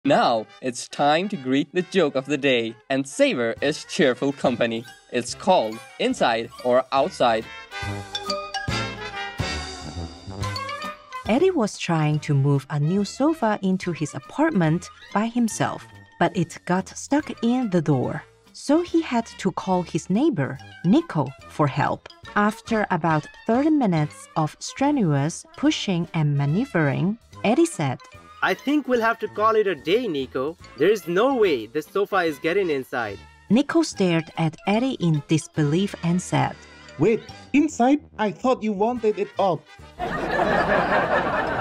Now, it's time to greet the joke of the day and savor its cheerful company. It's called Inside or Outside. Eddie was trying to move a new sofa into his apartment by himself, but it got stuck in the door. So he had to call his neighbor, Nico, for help. After about 30 minutes of strenuous pushing and maneuvering, Eddie said, I think we'll have to call it a day, Nico. There is no way the sofa is getting inside. Nico stared at Eddie in disbelief and said, Wait, inside? I thought you wanted it up.